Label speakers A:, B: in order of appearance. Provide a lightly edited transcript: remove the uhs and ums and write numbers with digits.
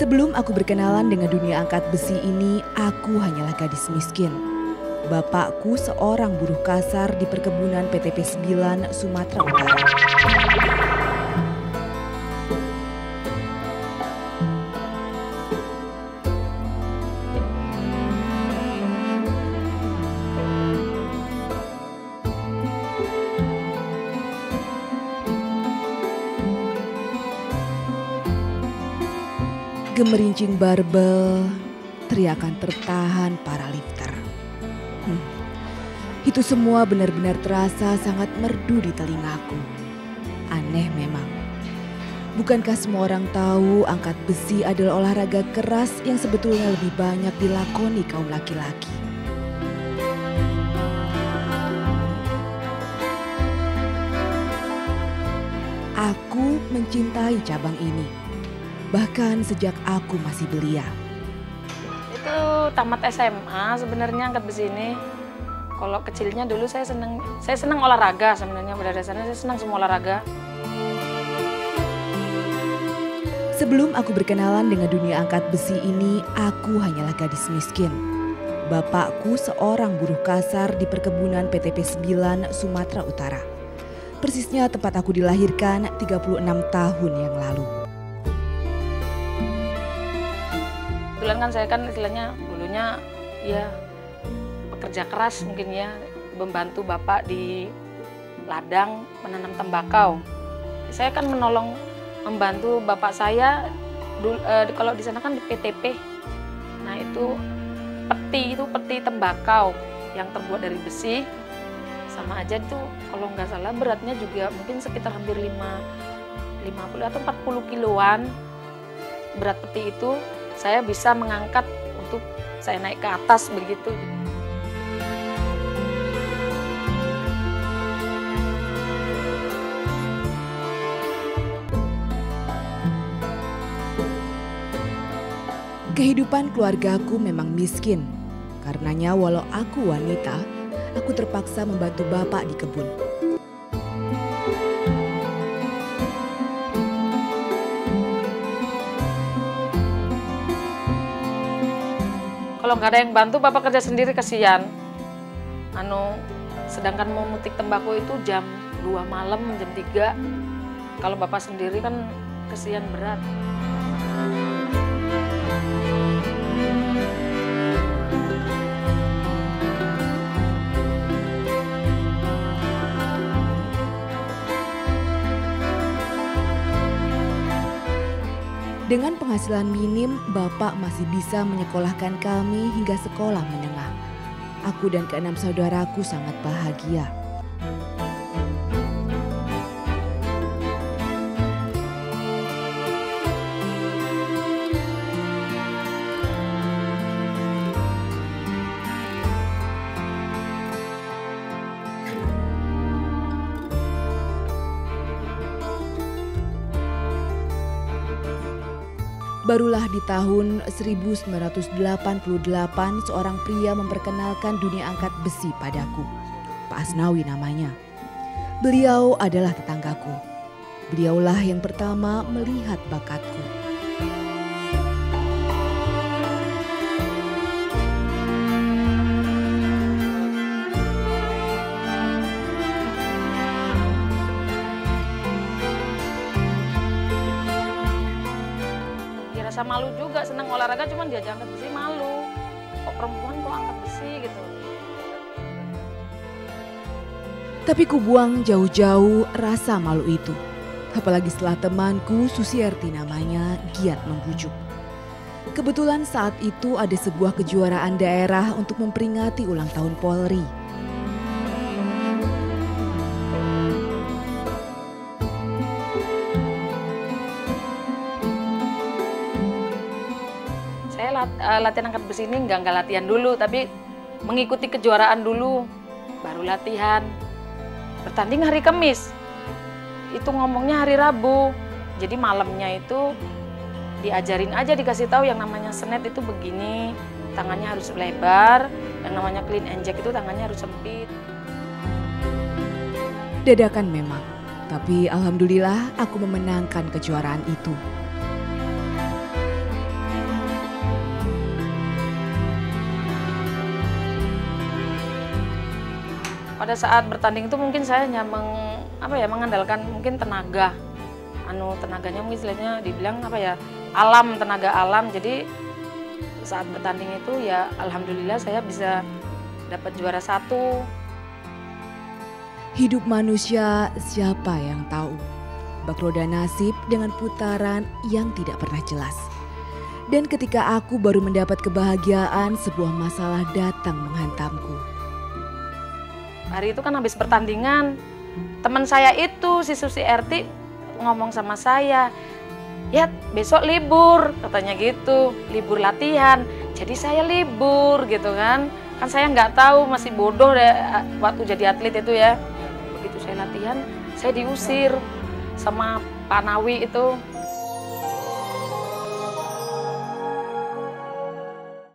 A: Sebelum aku berkenalan dengan dunia angkat besi ini, aku hanyalah gadis miskin. Bapakku seorang buruh kasar di perkebunan PTP 9 Sumatera Utara. Gemerincing barbel, teriakan tertahan para lifter. Itu semua benar-benar terasa sangat merdu di telingaku. Aneh memang. Bukankah semua orang tahu angkat besi adalah olahraga keras yang sebetulnya lebih banyak dilakoni kaum laki-laki? Aku mencintai cabang ini. Bahkan sejak aku masih belia.
B: Itu tamat SMA sebenarnya angkat besi ini. Kalau kecilnya dulu saya senang olahraga sebenarnya, pada dasarnya saya senang semua olahraga.
A: Sebelum aku berkenalan dengan dunia angkat besi ini, aku hanyalah gadis miskin. Bapakku seorang buruh kasar di perkebunan PTP 9 Sumatera Utara. Persisnya tempat aku dilahirkan 36 tahun yang lalu.
B: Kebetulan kan saya kan istilahnya dulunya ya pekerja keras mungkin ya, membantu bapak di ladang menanam tembakau. Saya kan membantu bapak saya kalau di sana kan di PTP. Nah itu peti tembakau yang terbuat dari besi, sama aja itu kalau nggak salah beratnya juga mungkin sekitar hampir 50 atau 40 kiloan berat peti itu. Saya bisa mengangkat untuk saya naik ke atas begitu.
A: Kehidupan keluargaku memang miskin. Karenanya walau aku wanita, aku terpaksa membantu bapak di kebun.
B: Kalau nggak ada yang bantu, bapak kerja sendiri kasihan. Sedangkan mau memetik tembakau itu jam 2 malam, jam 3. Kalau bapak sendiri kan kasihan berat.
A: Dengan penghasilan minim, bapak masih bisa menyekolahkan kami hingga sekolah menengah. Aku dan keenam saudaraku sangat bahagia. Barulah di tahun 1988 seorang pria memperkenalkan dunia angkat besi padaku. Pak Asnawi namanya. Beliau adalah tetanggaku. Beliaulah yang pertama melihat bakatku.
B: Rasa malu juga, senang olahraga cuman diajak angkat besi malu. Kok perempuan kok angkat besi gitu.
A: Tapi ku buang jauh-jauh rasa malu itu. Apalagi setelah temanku, Susiarti namanya, giat membujuk. Kebetulan saat itu ada sebuah kejuaraan daerah untuk memperingati ulang tahun Polri.
B: Latihan angkat besi ini nggak latihan dulu, tapi mengikuti kejuaraan dulu, baru latihan. Bertanding hari Kamis, itu ngomongnya hari Rabu. Jadi malamnya itu diajarin aja, dikasih tahu yang namanya snatch itu begini, tangannya harus lebar, yang namanya clean and jerk itu tangannya harus sempit.
A: Dadakan memang, tapi alhamdulillah aku memenangkan kejuaraan itu.
B: pada saat bertanding itu mungkin saya hanya mengandalkan mungkin tenaga. Tenaganya mungkin istilahnya dibilang alam, tenaga alam. Jadi saat bertanding itu ya alhamdulillah saya bisa dapat juara 1.
A: Hidup manusia siapa yang tahu? Bak roda nasib dengan putaran yang tidak pernah jelas. Dan ketika aku baru mendapat kebahagiaan, sebuah masalah datang menghantamku.
B: Hari itu kan habis pertandingan, teman saya itu si Susi RT ngomong sama saya, "Ya besok libur," katanya gitu, libur latihan. Jadi saya libur gitu kan. Kan saya nggak tahu, masih bodoh deh waktu jadi atlet itu ya. Begitu saya latihan, saya diusir sama Pak Nawi itu.